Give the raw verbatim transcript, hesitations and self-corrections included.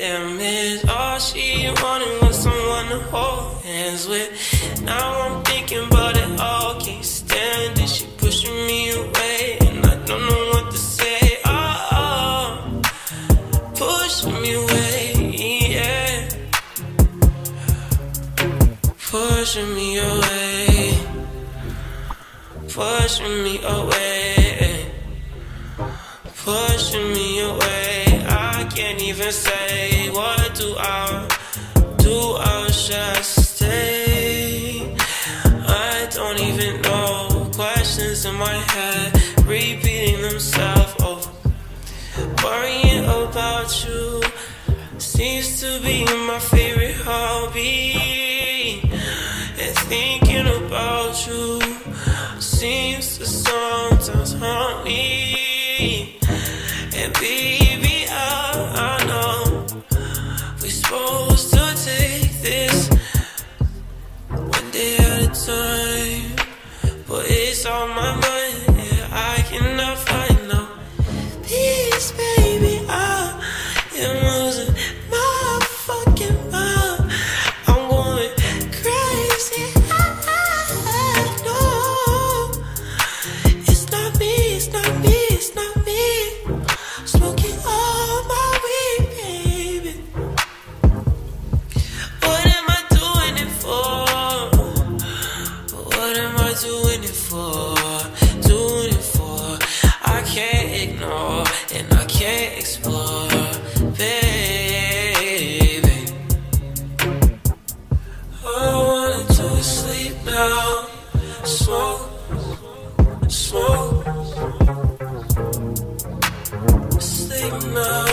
Damn it, all she wanted was someone to hold hands with. Now I'm thinking about it all, can't stand it. She pushing me away, and I don't know what to say. Oh, oh. Pushing me away, yeah. Pushing me away, pushing me away, pushing me away. I can't even say what do I do. I should stay. I don't even know. Questions in my head repeating themselves over. Worrying about you seems to be my favorite hobby, and thinking about you seems to sometimes haunt me. And baby, I, I know we're supposed to take this one day at a time, but it's on my mind, yeah, I cannot find no peace, baby. I am losing my fucking mind. I'm going crazy. I, I know it's not me, it's not me, it's not me. Smoking all my weed, baby. What am I doing it for? What am I doing it for? Doing it for? I can't ignore and I can't explore, baby. All I wanna do is sleep now. Smoke, smoke. Sleep now.